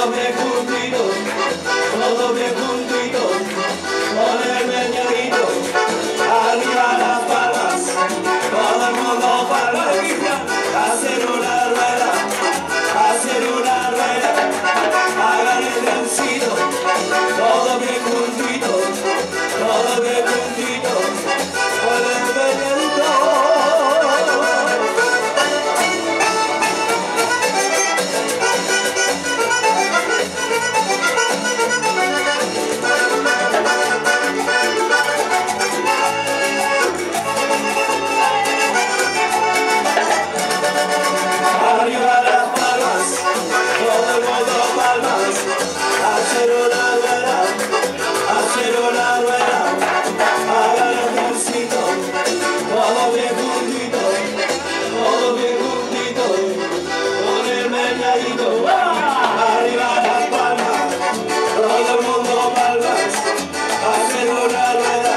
todos bien juntitos, todos bien juntitos, con el meñadito, arriba las palmas, todo el mundo palmas, hacer una rueda, hagan el trencito, todos bien juntitos, todos bien juntitos, con el meñadito. Arriba las palmas, todo el mundo palmas, hacer una rueda, hagan el trencito, todo bien juntito, con el meñadito. Arriba las palmas, todo el mundo palmas, hacer una rueda,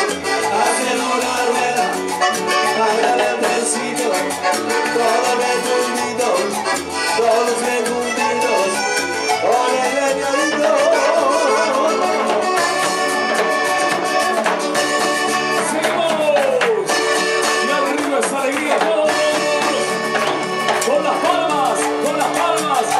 hagan el trencito, todo bien juntitos, todos bien juntitos, con el meñadito. ¡Seguimos! ¡Y arriba esa alegría! ¡Todos! ¡Con las palmas! ¡Con las palmas!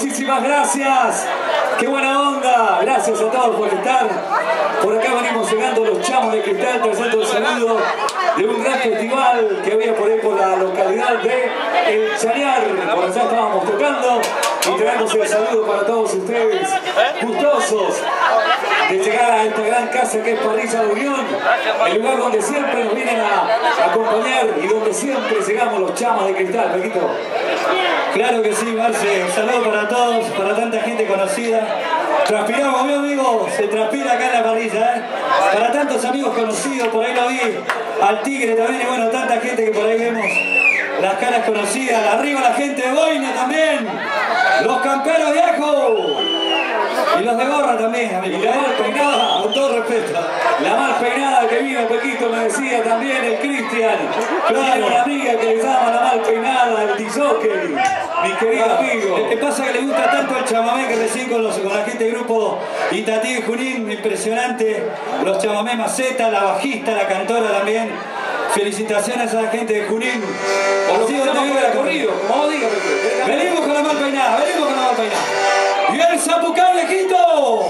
Muchísimas gracias. Qué buena onda. Gracias a todos por estar. Por acá venimos llegando los Chamos de Cristal, trayendo el saludo de un gran festival que había por ahí por la localidad de El Chañar. Por allá estábamos tocando y traemos el saludo para todos ustedes, gustosos de llegar a esta gran casa que es Parrilla de Unión, el lugar donde siempre nos vienen a acompañar y donde siempre llegamos los Chamas de Cristal. Pequito. Claro que sí, Marce. Un saludo para todos, para tanta gente conocida. Transpiramos, mi amigo, se transpira acá en la parrilla, ¿eh? Para tantos amigos conocidos, por ahí lo vi, al Tigre también, y bueno, tanta gente que por ahí vemos las caras conocidas. Arriba la gente de Boina también, los camperos viejos y los de gorra también, amigo. Y la mal peinada, con todo respeto. la mal peinada que vino, Pequito, me decía también el Cristian. Claro. Tiene una amiga que le llama la mal peinada, el DJ, mi querido amigo. Lo que pasa es que le gusta tanto el chamamé que recién con la gente del grupo Itatí y Junín, impresionante. Los chamamés Maceta, la bajista, la cantora también. Felicitaciones a la gente de Junín. Por si estamos con el corrido, como diga, Pequito. Venimos con la mal peinada, venimos con la mal peinada. ¡Y el Zapucán viejito!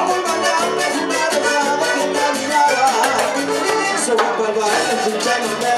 Bye.